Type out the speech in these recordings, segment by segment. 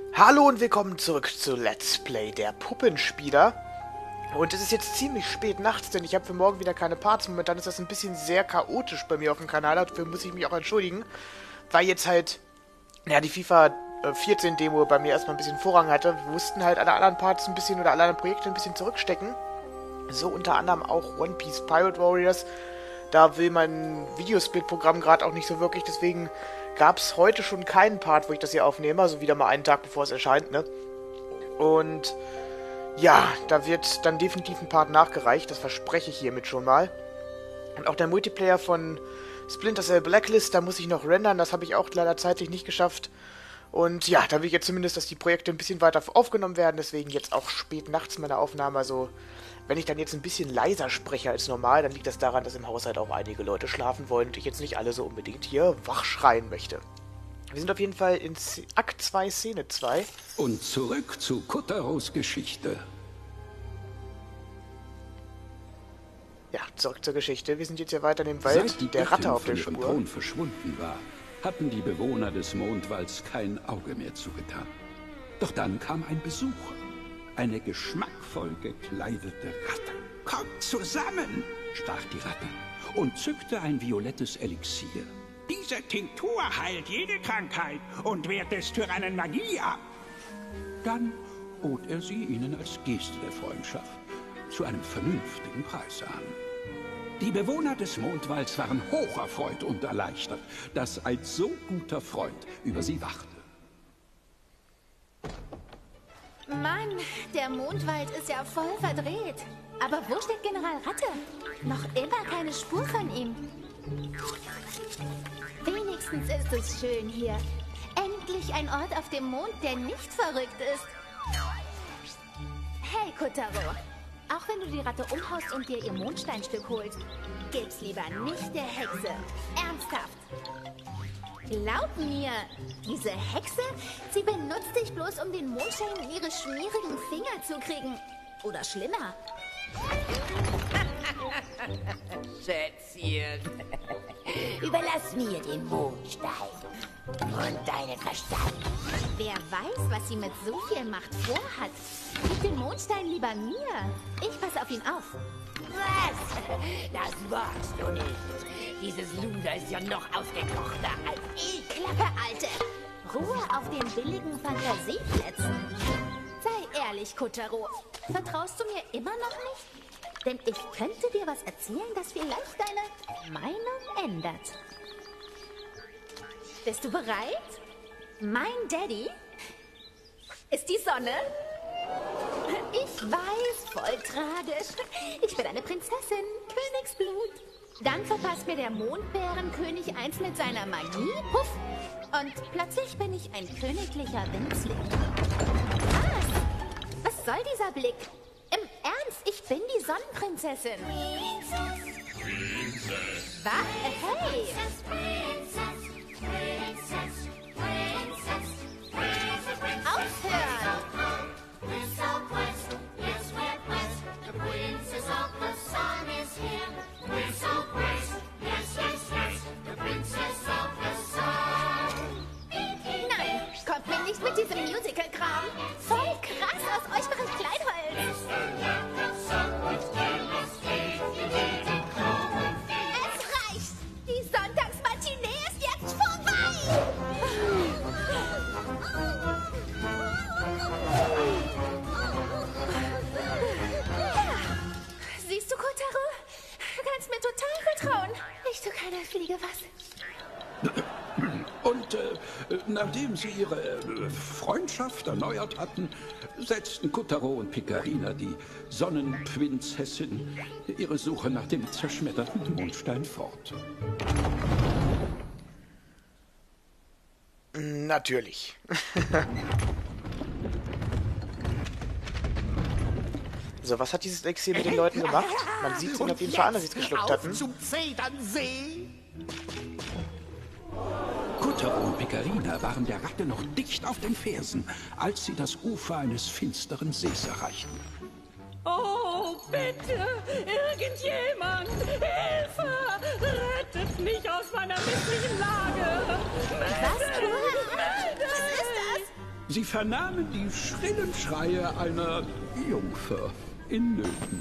Hallo und willkommen zurück zu Let's Play der Puppenspieler. Und es ist jetzt ziemlich spät nachts, denn ich habe für morgen wieder keine Parts. Momentan ist das ein bisschen sehr chaotisch bei mir auf dem Kanal. Dafür muss ich mich auch entschuldigen, weil jetzt halt ja, die FIFA 14 Demo bei mir erstmal ein bisschen Vorrang hatte. Wir mussten halt alle anderen Parts ein bisschen oder alle anderen Projekte ein bisschen zurückstecken. So unter anderem auch One Piece Pirate Warriors. Da will mein Videosplit-Programm gerade auch nicht so wirklich, deswegen gab es heute schon keinen Part, wo ich das hier aufnehme, also wieder mal einen Tag bevor es erscheint, ne? Und ja, da wird dann definitiv ein Part nachgereicht, das verspreche ich hiermit schon mal. Und auch der Multiplayer von Splinter Cell Blacklist, da muss ich noch rendern, das habe ich auch leider zeitlich nicht geschafft. Und ja, da will ich jetzt zumindest, dass die Projekte ein bisschen weiter aufgenommen werden, deswegen jetzt auch spät nachts meine Aufnahme, also wenn ich dann jetzt ein bisschen leiser spreche als normal, dann liegt das daran, dass im Haushalt auch einige Leute schlafen wollen und ich jetzt nicht alle so unbedingt hier wach schreien möchte. Wir sind auf jeden Fall in Akt 2, Szene 2. Und zurück zu Kotaros Geschichte. Ja, zurück zur Geschichte. Wir sind jetzt hier weiter in dem Wald, Seit die der Ratte auf der von ihrem Spur. Thron verschwunden war, hatten die Bewohner des Mondwalds kein Auge mehr zugetan. Doch dann kam ein Besucher. Eine geschmackvoll gekleidete Ratte. Kommt zusammen, sprach die Ratte und zückte ein violettes Elixier. Diese Tinktur heilt jede Krankheit und wehrt des Tyrannen Magie ab. Dann bot er sie ihnen als Geste der Freundschaft zu einem vernünftigen Preis an. Die Bewohner des Mondwalds waren hocherfreut und erleichtert, dass ein so guter Freund über sie wachte. Mann, der Mondwald ist ja voll verdreht. Aber wo steht General Ratte? Noch immer keine Spur von ihm. Wenigstens ist es schön hier. Endlich ein Ort auf dem Mond, der nicht verrückt ist. Hey, Kotaro. Auch wenn du die Ratte umhaust und dir ihr Mondsteinstück holst, gib's lieber nicht der Hexe. Ernsthaft. Glaub mir, diese Hexe, sie benutzt dich bloß, um den Mondstein in ihre schmierigen Finger zu kriegen. Oder schlimmer. Schätzchen, überlass mir den Mondstein und deinen Verstand. Wer weiß, was sie mit so viel Macht vorhat. Gib den Mondstein lieber mir. Ich passe auf ihn auf. Was? Das wagst du nicht. Dieses Luder ist ja noch ausgekochter als ich. Klappe, Alte. Ruhe auf den billigen Fantasieplätzen. Sei ehrlich, Kotaro. Vertraust du mir immer noch nicht? Denn ich könnte dir was erzählen, das vielleicht deine Meinung ändert. Bist du bereit? Mein Daddy ist die Sonne. Ich weiß, voll tragisch. Ich bin eine Prinzessin, Königsblut. Dann verpasst mir der Mondbärenkönig eins mit seiner Magie. Puff. Und plötzlich bin ich ein königlicher Winzling. Was soll dieser Blick? Im Ernst, ich bin die Sonnenprinzessin. Was? Hey! Aufhören! Nein, kommt mir nicht mit diesem Musical-Kram. Voll krass, aus euch mache ich Kleinholz. Es reicht! Die Sonntagsmatinee ist jetzt vorbei! Siehst du, Kotaro? Du kannst mir total vertrauen. Ich tue keiner Fliege was. Und nachdem sie ihre Freundschaft erneuert hatten, setzten Kotaro und Picarina, die Sonnenprinzessin, ihre Suche nach dem zerschmetterten Mondstein fort. Natürlich. So, was hat dieses Elixier mit den Leuten gemacht? Man sieht es ihnen auf jeden Fall an, dass sie es geschluckt hatten. Zum Zedernsee. Kotaro und Picarina waren der Ratte noch dicht auf den Fersen, als sie das Ufer eines finsteren Sees erreichten. Oh, bitte! Irgendjemand! Hilfe! Rettet mich aus meiner misslichen Lage! Was ist das? Sie vernahmen die schrillen Schreie einer Jungfer in Nöten.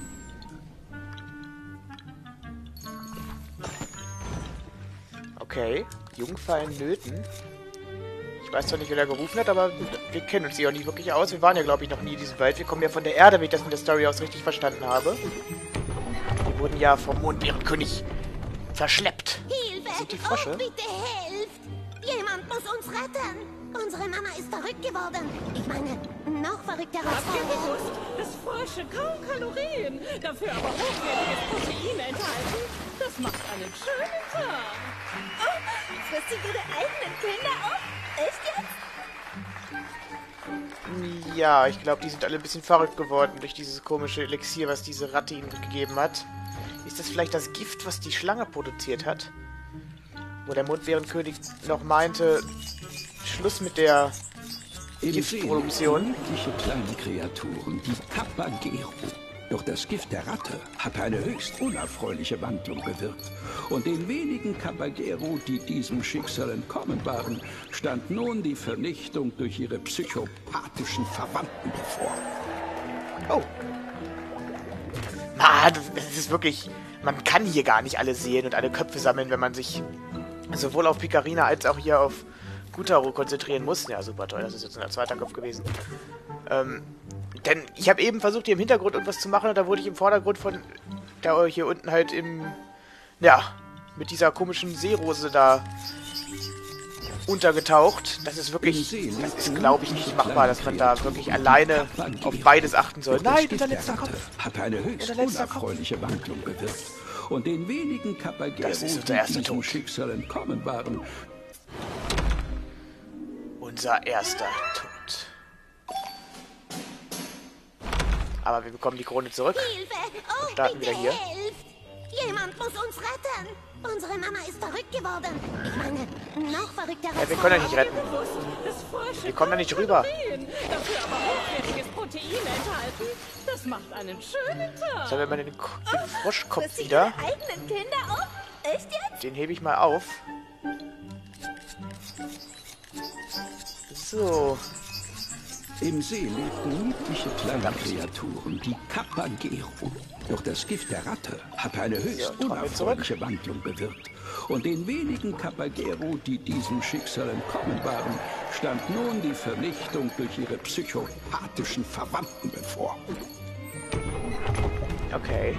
Okay, Jungfer in Nöten. Ich weiß zwar nicht, wer da gerufen hat, aber wir kennen uns hier auch nicht wirklich aus. Wir waren ja, glaube ich, noch nie in diesem Wald. Wir kommen ja von der Erde, wenn ich das in der Story aus richtig verstanden habe. Wir wurden ja vom Mondbärenkönig verschleppt. Hilfe! Das sind die Frösche. Oh, bitte helft! Jemand muss uns retten! Unsere Mama ist verrückt geworden. Ich meine, noch verrückter als Habt ihr vorher. gewusst, dass Frösche kaum Kalorien, dafür aber hochwertiges Protein enthalten? Das macht einen schönen Tag. Oh, frisst sie ihre eigenen Kinder auf? Echt jetzt? Ja, ich glaube, die sind alle ein bisschen verrückt geworden durch dieses komische Elixier, was diese Ratte ihnen gegeben hat. Ist das vielleicht das Gift, was die Schlange produziert hat? Wo der Mondbärenkönig noch meinte, Schluss mit der Im Giftproduktion. niedliche kleine Kreaturen, die Kapagero. Doch das Gift der Ratte hatte eine höchst unerfreuliche Wandlung bewirkt. Und den wenigen Kapagero, die diesem Schicksal entkommen waren, stand nun die Vernichtung durch ihre psychopathischen Verwandten bevor. Oh. Ah, das ist wirklich... Man kann hier gar nicht alle sehen und alle Köpfe sammeln, wenn man sich sowohl auf Picarina als auch hier auf Gutaro konzentrieren muss. Ja, super toll, das ist jetzt ein zweiter Kopf gewesen. Denn ich habe eben versucht, hier im Hintergrund irgendwas zu machen und da wurde ich im Vordergrund von der hier unten halt mit dieser komischen Seerose da untergetaucht. Das ist wirklich, das ist, glaube ich, nicht machbar, dass man da wirklich alleine auf beides achten soll. Nein, unser letzter Kopf. Hat eine höchst unerfreuliche Wandlung bewirkt. Und den wenigen Kapagero, Das ist die unser erster diesem Tod. Schicksal entkommen waren, Unser erster Tod. Aber wir bekommen die Krone zurück. Hilfe! Oh, starten bitte wieder hier. helft! Jemand muss uns retten! Unsere Mama ist verrückt geworden. Ich meine, noch verrückter als Ja, wir können ja nicht vorher. retten. Gewusst, dass Frösche Wir kommen da nicht kaum rüber. Kalorien, dafür aber hochwertiges Protein enthalten. Das macht einen schönen Tag. Jetzt haben wir mal den Froschkopf Frisst sie wieder. ihre eigenen Kinder auf? Echt jetzt? Den hebe ich mal auf. So. im See lebten niedliche kleine Kreaturen, die Kapagero. Doch das Gift der Ratte hatte eine höchst Ja, unerfreuliche Wandlung bewirkt. Und den wenigen Kapagero, die diesem Schicksal entkommen waren, stand nun die Vernichtung durch ihre psychopathischen Verwandten bevor. Okay.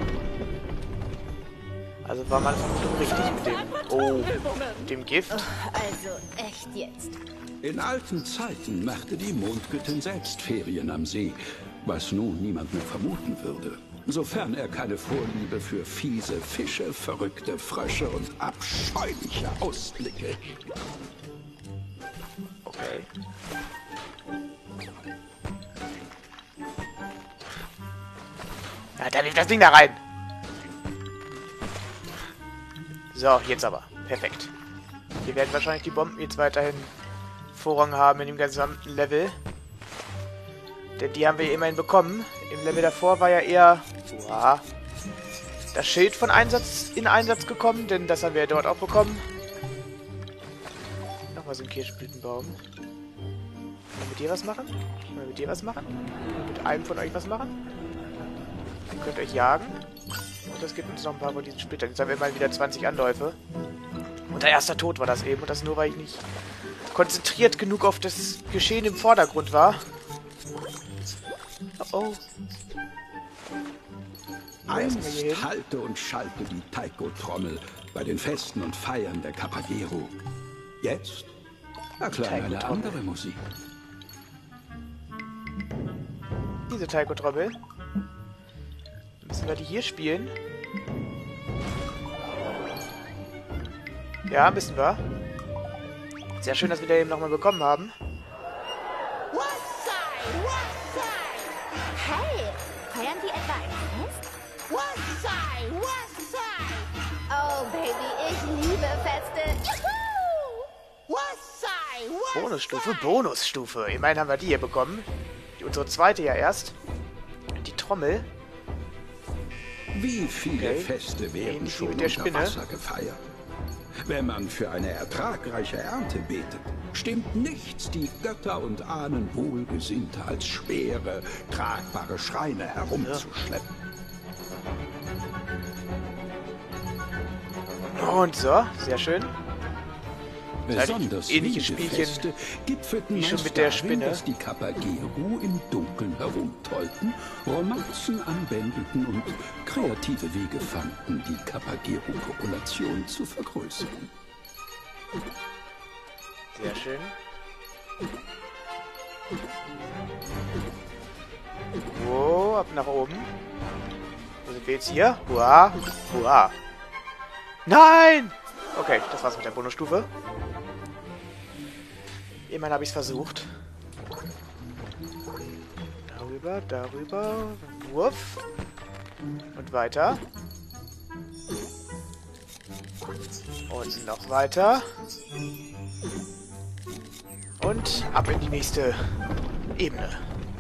Also war man richtig mit dem... Oh, mit dem Gift. Also, echt jetzt. In alten Zeiten machte die Mondgöttin selbst Ferien am See, was nun niemand mehr vermuten würde. Sofern er keine Vorliebe für fiese Fische, verrückte Frösche und abscheuliche Ausblicke hegt. Okay. Ja, da lief das Ding da rein. So, jetzt aber. Perfekt. Hier werden wahrscheinlich die Bomben jetzt weiterhin Vorrang haben in dem gesamten Level. Denn die haben wir immerhin bekommen. Im Level davor war ja eher das Schild von in Einsatz gekommen, denn das haben wir ja dort auch bekommen. Nochmal so ein Kirschblütenbaum. Kann ich mit dir was machen? Kann ich mit dir was machen? Kann ich mit einem von euch was machen? Ihr könnt euch jagen. Und das gibt uns noch ein paar von diesen Splittern. Jetzt haben wir mal wieder 20 Anläufe. Und der erste Tod war das eben. Und das nur, weil ich nicht konzentriert genug auf das Geschehen im Vordergrund war. Oh. Einst halte und schalte die Taiko-Trommel bei den Festen und Feiern der Kapagero. Jetzt erklang eine andere Musik. Diese Taiko-Trommel. Müssen wir die hier spielen? Ja, müssen wir. Sehr schön, dass wir den eben nochmal bekommen haben. Hey, feiern die etwa ein Fest? Oh, Baby, ich liebe Feste. Juhu! Bonusstufe, Bonusstufe. Immerhin haben wir die hier bekommen. Unsere zweite ja erst. Die Trommel. Wie viele Okay. Feste werden Ähnlich wie schon mit der unter Spinne. Wasser gefeiert? Wenn man für eine ertragreiche Ernte betet, stimmt nichts die Götter und Ahnen wohlgesinnter als schwere, tragbare Schreine herumzuschleppen. Und so, sehr schön. Besonders ähnliche wilde Spielchen Feste gipfelten wie schon meist mit der darin, Spinne. dass die Kapageru im Dunkeln herumtollten, Romanzen anwendeten und kreative Wege fanden, die Kapageru-Population zu vergrößern. Sehr schön. Wow, ab nach oben. Wo sind wir jetzt hier? Hua, hua. Nein! Okay, das war's mit der Bonusstufe. Immerhin habe ich es versucht. Darüber, darüber. Wurf. Und weiter. Und noch weiter. Und ab in die nächste Ebene.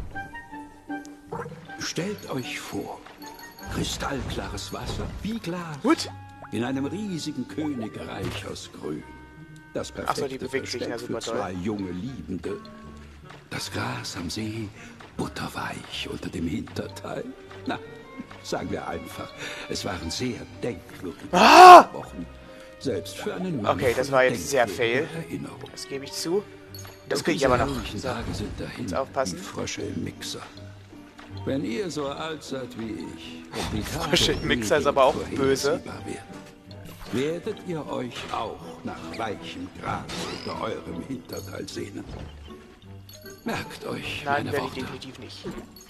Stellt euch vor, kristallklares Wasser, wie Glas, Gut. in einem riesigen Königreich aus Grün. Das Ach so, die perfekte bewegt sich ja Versteck super für toll. 2 junge Liebende. Das Gras am See, butterweich unter dem Hinterteil. Na, sagen wir einfach, es waren sehr denkwürdige Wochen. Selbst für einen Mann Okay, das war voller jetzt sehr fail. denkwürdiger Erinnerung. Das gebe ich zu. Das Doch kriege ich diese aber noch. herrlichen So. Tage sind dahin, Jetzt aufpassen. wie Frösche im Mixer. Wenn ihr so alt seid wie ich, und die Tage Frösche im Mixer ist aber auch böse. vorhersehbar werden, werdet ihr euch auch nach weichem Gras unter eurem Hinterteil sehnen. Merkt euch Nein, meine werde ich Worte. definitiv nicht.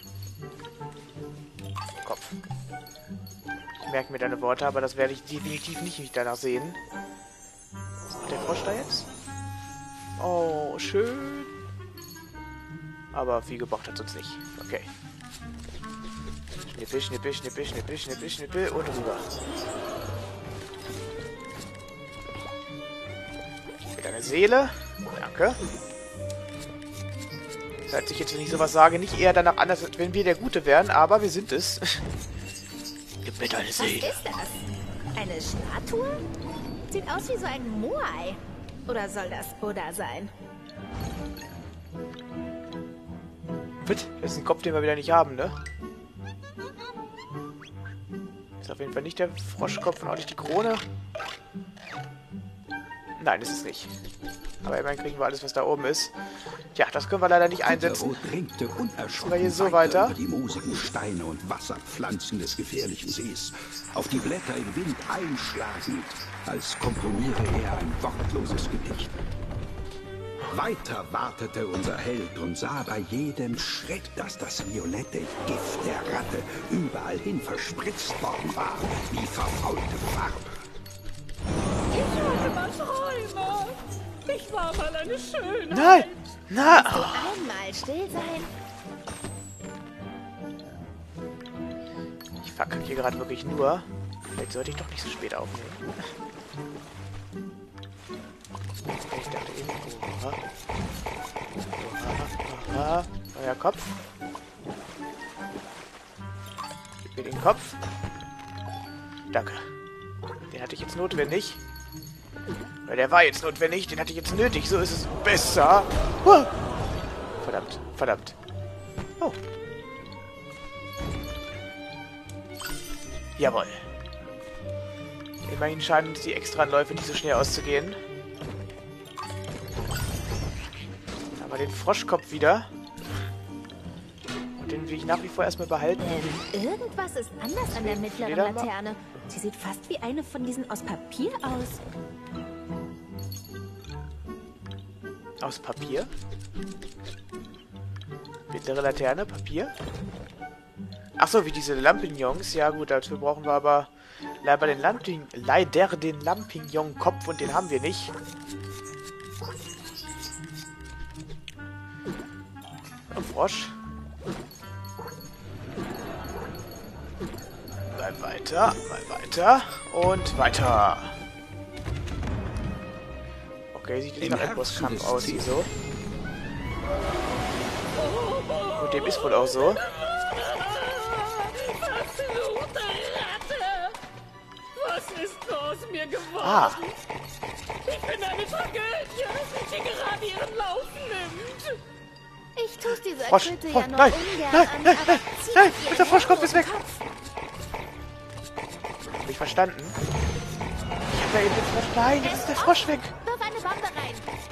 Kopf. Ich merke mir deine Worte, aber das werde ich definitiv nicht danach sehen. Was macht der Frosch da jetzt? Oh, schön. Aber viel gebraucht hat uns nicht. Okay. Schnippel, schnippel, schnippel, schnippel, schnippel, schnippel und rüber. Mit einer Seele. Danke. Falls ich jetzt, wenn ich sowas sage, nicht eher danach an, als wenn wir der Gute wären, aber wir sind es. Gib mir deine Was Seele. ist das? Eine Statue? Sieht aus wie so ein Moai. Oder soll das Buddha sein? Das ist ein Kopf, den wir wieder nicht haben, ne? Ist auf jeden Fall nicht der Froschkopf und auch nicht die Krone. Nein, ist es nicht. Aber immerhin kriegen wir alles, was da oben ist. Tja, das können wir leider nicht einsetzen. Futterrot drängte unerschrocken Aber hier so weiter. über die moosigen Steine und Wasserpflanzen des gefährlichen Sees, auf die Blätter im Wind einschlagend, als komponiere er ein wortloses Gedicht. Weiter wartete unser Held und sah bei jedem Schritt, dass das violette Gift der Ratte überall hin verspritzt worden war, wie verfaulte Farbe. Ich hatte mal Träume. Ich war mal eine Schönheit. Nein! Na! So einmal still sein. Ich verkacke hier gerade wirklich nur. Vielleicht sollte ich doch nicht so spät aufnehmen. Ich dachte eben... Oha. Oha. Oha. Euer Kopf. Gib mir den Kopf. Danke. Den hatte ich jetzt notwendig. Weil der war jetzt notwendig. Den hatte ich jetzt nötig. So ist es besser. Huh. Verdammt. Verdammt. Oh. Jawohl. Immerhin scheinen die Extraanläufe nicht so schnell auszugehen. Aber den Froschkopf wieder. Und den will ich nach wie vor erstmal behalten. Irgendwas ist anders an der mittleren Ledermann? Laterne. Sie sieht fast wie eine von diesen aus Papier aus. Aus Papier? Mittlere Laterne, Papier? Achso, wie diese Lampignons. Ja gut, dafür brauchen wir aber leider den Lampignon-Kopf und den haben wir nicht. Und Frosch. Mal weiter, mal weiter und weiter. Okay, sieht jetzt Im nach Herzen Endbosskampf des aus, Ziels. so. Und dem ist wohl auch so. Verfluchte Ratte! Was ist aus mir geworden? Ah, Ich bin eine Tragödie, die gerade ihren Lauf nimmt. Ich tu's dieser Frosch, Kröte Frosch, ja nur nein, ungern nein, an, nein, aber nein, zieht nein, ihr der Froschkopf ist weg. Kopf. Hab ich verstanden? Ich hab da eben den Frosch. Nein, jetzt ist der Frosch weg. Wirf eine Bombe rein.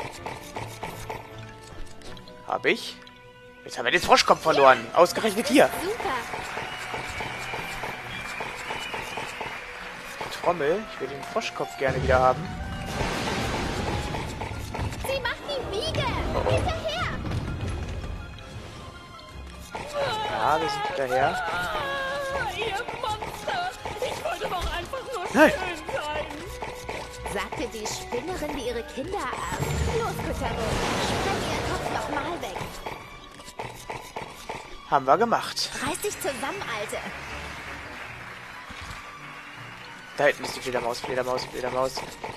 Hab ich? Jetzt haben wir den Froschkopf verloren. Ausgerechnet hier. Super. Trommel. Ich will den Froschkopf gerne wieder haben. Sie macht die Wiege. Oh. Hinterher. Ja, wir sind hinterher. Ihr Monster. Ich wollte doch einfach nur Nein. schön sein. Sagte die Spinnerin, die ihre Kinder aß. Los, Kutaro. Spreng ihren Kopf noch mal weg. Haben wir gemacht. Reiß dich zusammen, Alte. Da hinten ist die Fledermaus, Fledermaus, Fledermaus.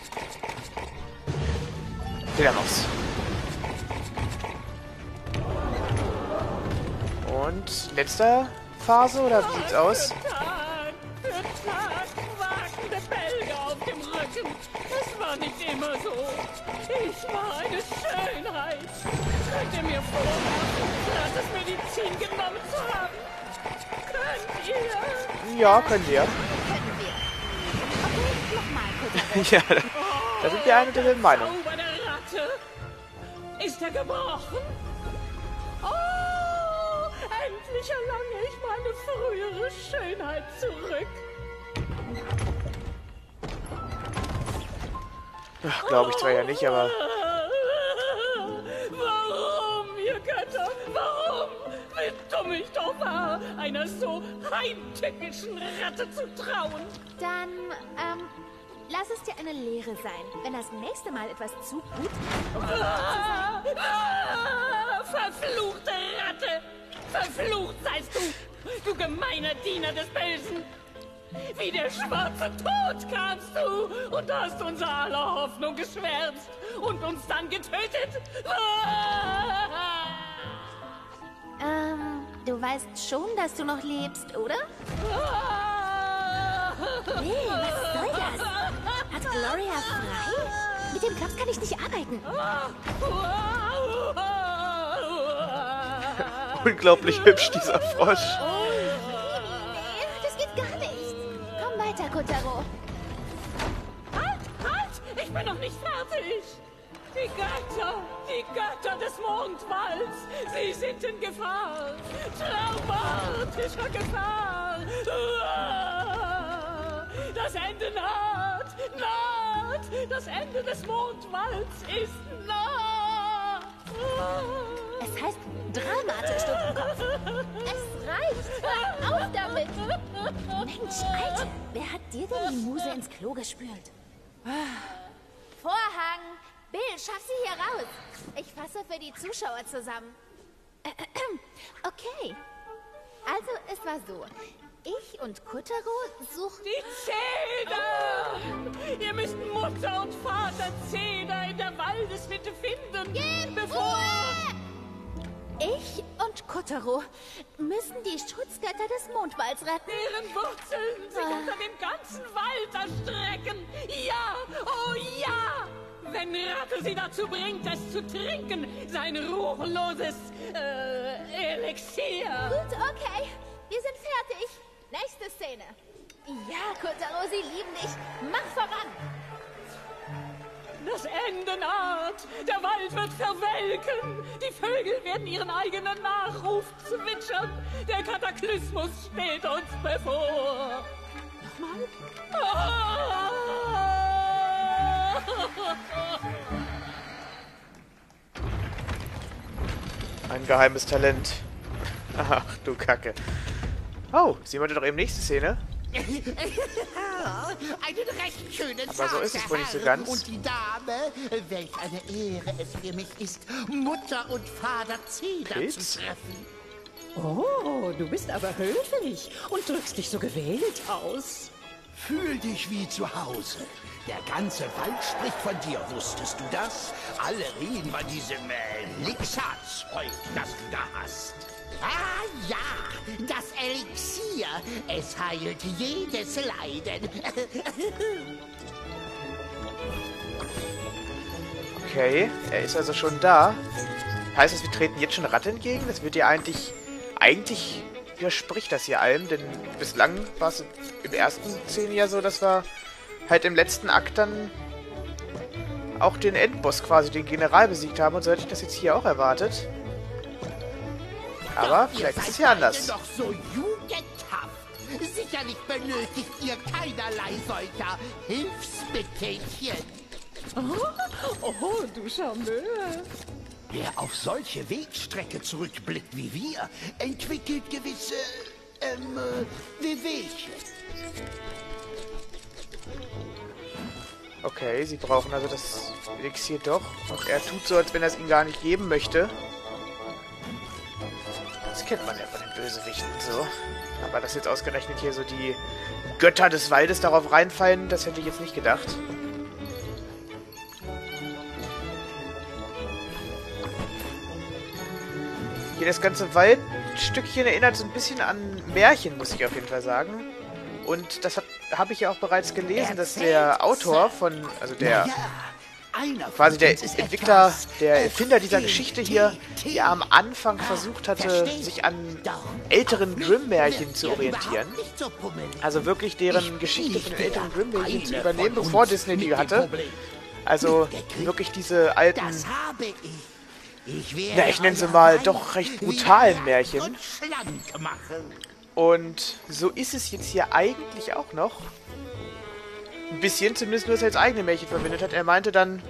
Fledermaus. Und letzte Phase, oder wie sieht's aus? Tag für Tag quakende Bälge auf dem Rücken. Das war nicht immer so. Ich war eine Schönheit. Könnt ihr mir vorwerfen, gratis Medizin genommen zu haben? Könnt ihr? Ja, können wir. Können wir. Okay, nochmal, Kutaro. Ja, da sind wir eine der Meinung. Zauber der Ratte. Ist er gebrochen? Oh, endlich erlange ich meine frühere Schönheit zurück. Ach, glaube ich zwar ja nicht, aber... Warum, ihr Götter? Warum? Wie dumm ich doch war, einer so heimtückischen Ratte zu trauen. Dann, lass es dir eine Lehre sein. Wenn das nächste Mal etwas zu gut Verfluchte Ratte! Verflucht seist du, du gemeiner Diener des Bösen! Wie der schwarze Tod kamst du und hast unser aller Hoffnung geschwärzt und uns dann getötet! Du weißt schon, dass du noch lebst, oder? Hey, was soll das? Hat Gloria frei? Mit dem Klaps kann ich nicht arbeiten. Unglaublich hübsch, dieser Frosch. Nee, das geht gar nicht. Komm weiter, Kutaro. Halt! Ich bin noch nicht fertig! Die Götter des Mondwalds, sie sind in Gefahr! Traumatischer Gefahr! Das Ende naht! Das Ende des Mondwalds ist nah! Es heißt dramatisch, Dummkopf. Es reicht. Hör auf damit. Mensch, Alte, wer hat dir denn die Muse ins Klo gespült? Vorhang! Bill, schaff sie hier raus. Ich fasse für die Zuschauer zusammen. Okay. Also, es war so. Ich und Kutaro suchten... Die Zeder! Ihr müsst Mutter und Vater Zeder in der Waldesmitte finden, bevor... Ich und Kutaro müssen die Schutzgötter des Mondwalds retten. Deren Wurzeln sich unter dem ganzen Wald erstrecken. Ja, oh ja! Wenn Ratte sie dazu bringt, es zu trinken, sein ruchloses, Elixier. Gut, okay. Wir sind fertig. Nächste Szene. Ja, Kutaro, sie lieben dich. Mach voran. Das Ende naht. Der Wald wird verwelken. Die Vögel werden ihren eigenen Nachruf zwitschern. Der Kataklysmus steht uns bevor. Nochmal? Ein geheimes Talent. Ach, du Kacke. Oh, sie wollte doch eben nächste Szene. Einen recht schönen Tag, Aber so ist es wohl nicht so Herr. ganz. Und die Dame, welch eine Ehre es für mich ist, Mutter und Vater Zeder Pilz? zu treffen. Oh, du bist aber höflich und drückst dich so gewählt aus. Fühl dich wie zu Hause. Der ganze Wald spricht von dir. Wusstest du das? Alle reden von diesem Lixat-Zeug, das du da hast. Ah ja, das Elixier. Es heilt jedes Leiden. Okay, er ist also schon da. Heißt das, wir treten jetzt schon Ratte entgegen? Das wird ja eigentlich... Eigentlich widerspricht das hier allem, denn bislang war es im ersten Szene ja so, dass wir halt im letzten Akt dann auch den Endboss quasi, den General besiegt haben. Und so hätte ich das jetzt hier auch erwartet. Aber vielleicht ist es hier anders. Doch so jugendhaft. Sicherlich benötigt ihr keinerlei solcher Hilfsmittelchen. Oh, du Charmeur. Wer auf solche Wegstrecke zurückblickt wie wir, entwickelt gewisse, Wehwehchen. Okay, sie brauchen also das Elixier doch. Und er tut so, als wenn er es ihnen gar nicht geben möchte. Das kennt man ja von den Bösewichten so. Aber dass jetzt ausgerechnet hier so die Götter des Waldes darauf reinfallen, das hätte ich jetzt nicht gedacht. Hier das ganze Waldstückchen erinnert so ein bisschen an Märchen, muss ich auf jeden Fall sagen. Und das habe ich ja auch bereits gelesen, dass der Autor von, also der, quasi der Entwickler, der Erfinder dieser Geschichte hier, ja am Anfang versucht hatte, sich an älteren Grimm-Märchen zu orientieren. Also wirklich deren Geschichte von den älteren Grimm-Märchen zu übernehmen, bevor Disney die hatte. Also wirklich diese alten... Na, ich nenne sie mal doch recht brutalen Märchen. Und so ist es jetzt hier eigentlich auch noch. Ein bisschen, zumindest nur, dass er als eigene Märchen verwendet hat. Er meinte dann,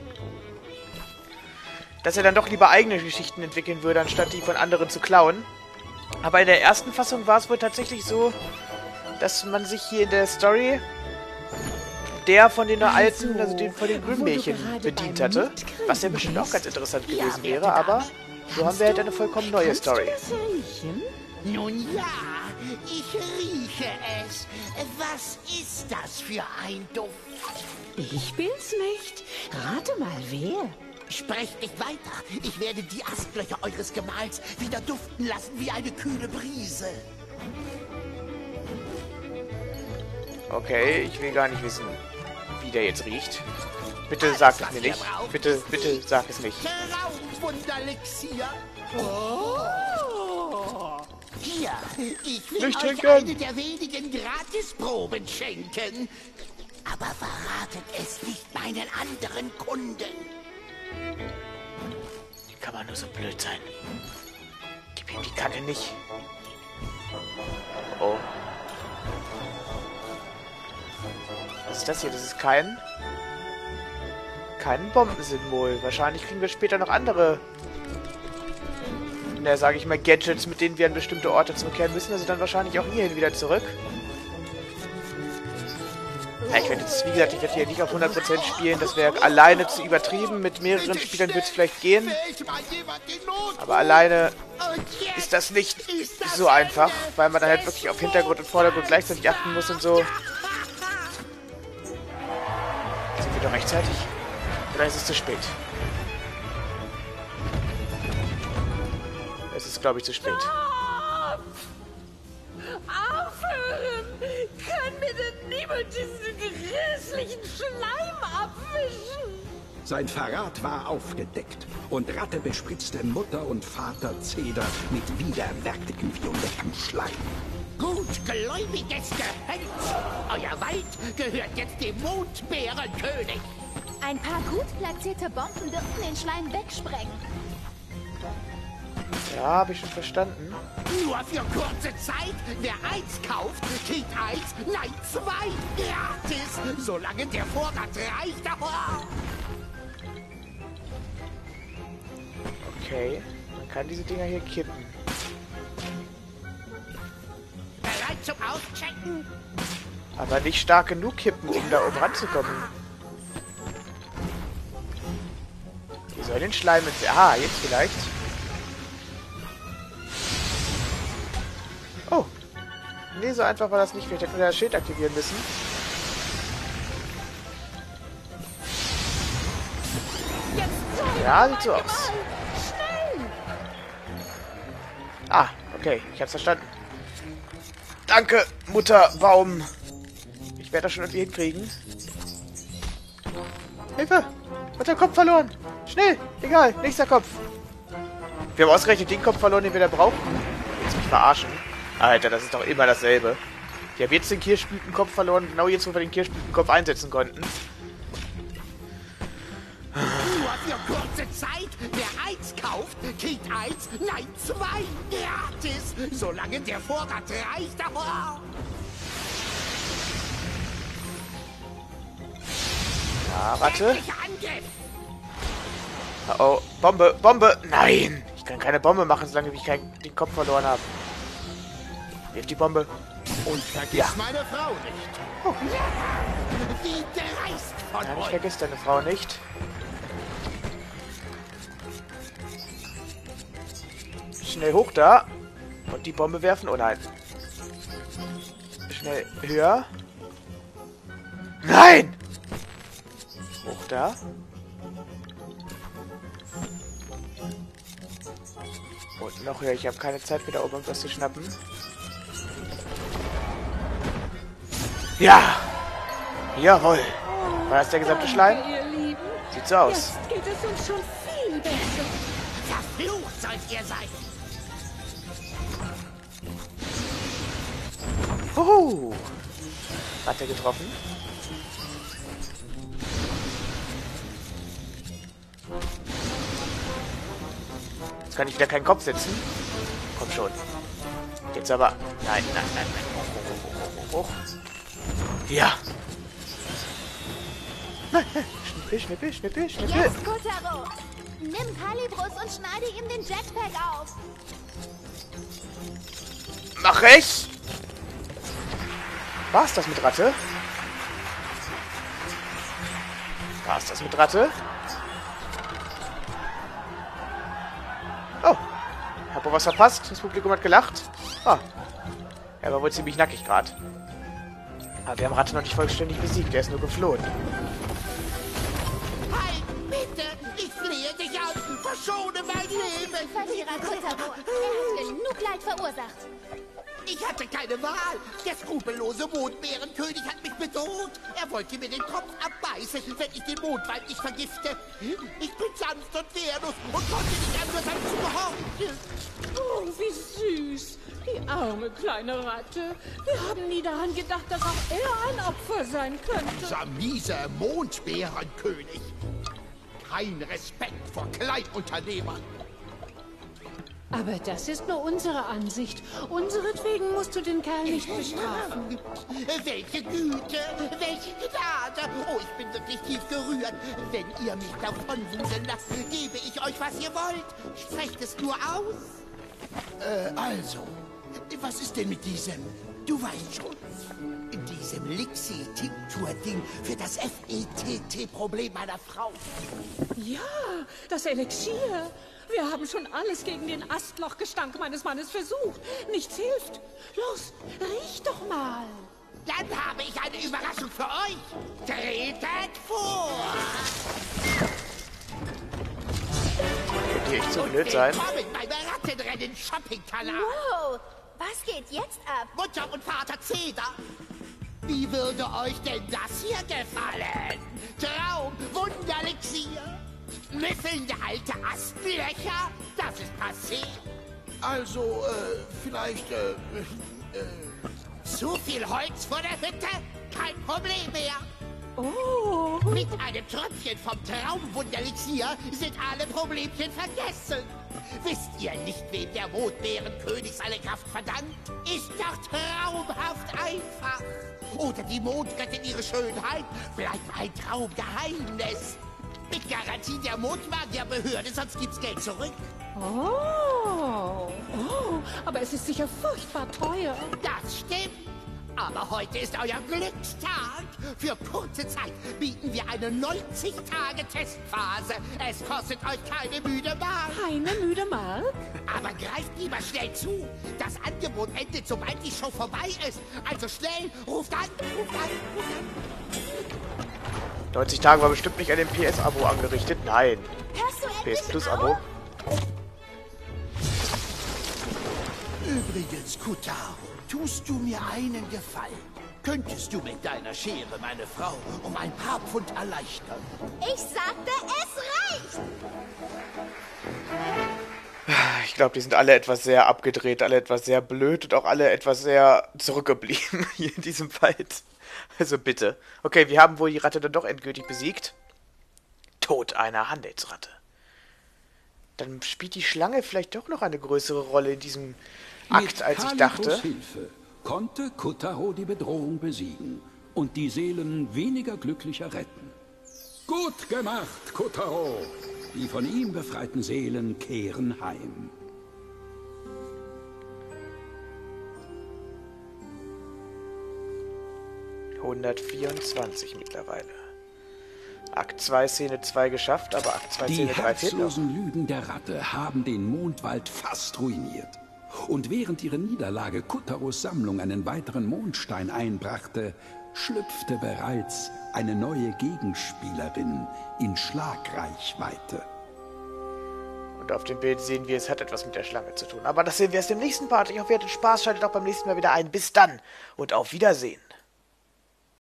dass er dann doch lieber eigene Geschichten entwickeln würde, anstatt die von anderen zu klauen. Aber in der ersten Fassung war es wohl tatsächlich so, dass man sich hier in der Story der von den alten, also den von den Grimm-Märchen bedient hatte. Was ja bestimmt auch ganz interessant gewesen wäre, aber so haben wir halt eine vollkommen neue Story. Nun ja, ich rieche es. Was ist das für ein Duft? Ich bin's nicht. Rate mal, wer? Sprecht nicht weiter. Ich werde die Astlöcher eures Gemahls wieder duften lassen wie eine kühle Brise. Okay, ich will gar nicht wissen, wie der jetzt riecht. Bitte sag es mir nicht. Bitte, bitte sag es nicht. Traumwunderelixier. Oh. Hier, ich will Nicht euch trinken. eine der wenigen Gratisproben schenken. Aber verratet es nicht meinen anderen Kunden. Wie kann man nur so blöd sein? Gib ihm die Kacke nicht. Oh. Was ist das hier? Das ist kein Bombensymbol. Wahrscheinlich kriegen wir später noch andere, na, sage ich mal, Gadgets, mit denen wir an bestimmte Orte zurückkehren müssen. Also dann wahrscheinlich auch hierhin wieder zurück. Ja, ich werde jetzt, wie gesagt, ich werde hier nicht auf 100% spielen. Das wäre alleine zu übertrieben. Mit mehreren Spielern wird es vielleicht gehen. Aber alleine ist das nicht so einfach, weil man dann halt wirklich auf Hintergrund und Vordergrund gleichzeitig achten muss und so. Sind wir doch rechtzeitig? Oder ist es zu spät? Es ist, glaube ich, zu spät. Aufhören! Kann mir denn niemand diesen grässlichen Schleim abwischen? Sein Verrat war aufgedeckt und Ratte bespritzte Mutter und Vater Zeder mit widerwärtigem violettem Schleim. Gut, gläubiges Gehölz. Euer Wald gehört jetzt dem Mondbärenkönig. Ein paar gut platzierte Bomben dürften den Schleim wegsprengen. Ja, habe ich schon verstanden. Nur für kurze Zeit. Wer eins kauft, kriegt eins, nein, zwei gratis. Solange der Vorrat reicht. Okay, man kann diese Dinger hier kippen. Bereit zum Auschecken? Aber nicht stark genug kippen, um da oben ranzukommen. Die soll den Schleim mit... Ah, jetzt vielleicht. Oh. Nee, so einfach war das nicht. Vielleicht hätten wir das Schild aktivieren müssen. Ja, sieht so aus. Ah, okay. Ich hab's verstanden. Danke, Mutterbaum. Ich werde das schon irgendwie hinkriegen. Hilfe! Hat der Kopf verloren! Schnell! Schnell! Egal, nächster Kopf. Wir haben ausgerechnet den Kopf verloren, den wir da brauchten. Willst du mich verarschen? Alter, das ist doch immer dasselbe. Wir haben jetzt den Kirschblütenkopf verloren, genau jetzt, wo wir den Kirschblütenkopf einsetzen konnten. Nur für kurze Zeit. Wer 1 kauft, kriegt 1, nein 2 gratis. Solange der Vorrat reicht. Ja, warte. Angriff. Oh, Bombe, Bombe. Nein, ich kann keine Bombe machen, solange ich den Kopf verloren habe. Wirf die Bombe. Und vergiss meine Frau nicht. Oh. Wie dreist von Nein, ich euch. vergiss deine Frau nicht. Schnell hoch da. Und die Bombe werfen. Oh nein. Schnell höher. Nein! Hoch da. Und noch höher. Ich habe keine Zeit, mir da oben irgendwas zu schnappen. Ja! Jawohl! War das der gesamte Schleim? Ihr Lieben. Sieht so aus. Jetzt geht es uns schon viel besser. Verflucht sollt ihr sein. Huhu! Hat er getroffen? Jetzt kann ich wieder keinen Kopf setzen. Komm schon. Jetzt aber. Nein, nein, nein, nein. Hoch, hoch, hoch, hoch. Ja. Schnippel, schnippel, schnippel, schnippel. Jetzt, Kotaro! Nimm Kalibrus und schneide ihm den Jetpack auf. Mach ich! War's das mit Ratte? War's das mit Ratte? Oh. Hab wohl was verpasst. Das Publikum hat gelacht. Ah. Er war wohl ziemlich nackig gerade. Aber wir haben Ratte noch nicht vollständig besiegt. Er ist nur geflohen. Halt, bitte! Ich flehe dich an! Verschone mein Leben! Verlierer Kotaro. Er hat genug Leid verursacht. Ich hatte keine Wahl. Der skrupellose Mondbärenkönig hat mich bedroht. Er wollte mir den Kopf abbeißen, wenn ich den Mondwald nicht vergifte. Ich bin sanft und wehrlos und konnte nicht anders als gehorchen. Oh, wie süß. Die arme kleine Ratte. Wir haben nie daran gedacht, dass auch er ein Opfer sein könnte. Dieser miese Mondbärenkönig. Kein Respekt vor Kleinunternehmern. Aber das ist nur unsere Ansicht. Unseretwegen musst du den Kerl nicht bestrafen. Welche Güte, welche Gnade. Oh, ich bin wirklich tief gerührt. Wenn ihr mich davon wuseln lasst, gebe ich euch, was ihr wollt. Sprecht es nur aus. Also, was ist denn mit diesem, du weißt schon, diesem Lixi-Tinktur-Ding für das FETT-Problem meiner Frau? Ja, das Elixier. Wir haben schon alles gegen den Astlochgestank meines Mannes versucht. Nichts hilft. Los, riech doch mal. Dann habe ich eine Überraschung für euch. Tretet vor! Könnt ihr echt so blöd sein? Willkommen beim Rattenrennen-Shopping-Kanal. Wow, was geht jetzt ab? Mutter und Vater Zeder. Wie würde euch denn das hier gefallen? Traum, Wunderelixier. Müffelnde alte Astlöcher? Das ist passé. Also, vielleicht, Zu viel Holz vor der Hütte? Kein Problem mehr. Oh, Mit einem Tröpfchen vom Traumwunderelixier sind alle Problemchen vergessen. Wisst ihr nicht, wem der Mondbärenkönig seine Kraft verdankt? Ist doch traumhaft einfach. Oder die Mondgöttin ihre Schönheit bleibt ein Traumgeheimnis. Mit Garantie der Mondmagierbehörde, sonst gibt's Geld zurück. oh, aber es ist sicher furchtbar teuer. Das stimmt. Aber heute ist euer Glückstag. Für kurze Zeit bieten wir eine 90-Tage-Testphase. Es kostet euch keine müde Mark. Keine müde Mark? Aber greift lieber schnell zu. Das Angebot endet, sobald die Show vorbei ist. Also schnell, ruft an, ruft an, ruft an. 90 Tage war bestimmt nicht an dem PS-Abo angerichtet. Nein. Hörst du endlich PS Plus-Abo. auf? übrigens, Kotaro, tust du mir einen Gefallen? könntest du mit deiner Schere meine Frau um ein paar Pfund erleichtern? Ich sagte, es reicht. Ich glaube, die sind alle etwas sehr abgedreht, alle etwas sehr blöd und auch alle etwas sehr zurückgeblieben hier in diesem Fight. Also bitte. Okay, wir haben wohl die Ratte dann doch endgültig besiegt. Tod einer Handelsratte. Dann spielt die Schlange vielleicht doch noch eine größere Rolle in diesem Akt, als ich dachte. Mit Hilfe konnte Kotaro die Bedrohung besiegen und die Seelen weniger Glücklicher retten. Gut gemacht, Kotaro! Die von ihm befreiten Seelen kehren heim. ...124 mittlerweile. Akt 2, Szene 2 geschafft, aber Akt 2, Szene 3 fehlt noch. Die herzlosen Lügen der Ratte haben den Mondwald fast ruiniert. Und während ihre Niederlage Kotaros Sammlung einen weiteren Mondstein einbrachte, schlüpfte bereits eine neue Gegenspielerin in Schlagreichweite. Und auf dem Bild sehen wir, es hat etwas mit der Schlange zu tun. Aber das sehen wir erst im nächsten Part. Ich hoffe, ihr hattet Spaß. Schaltet auch beim nächsten Mal wieder ein. Bis dann und auf Wiedersehen.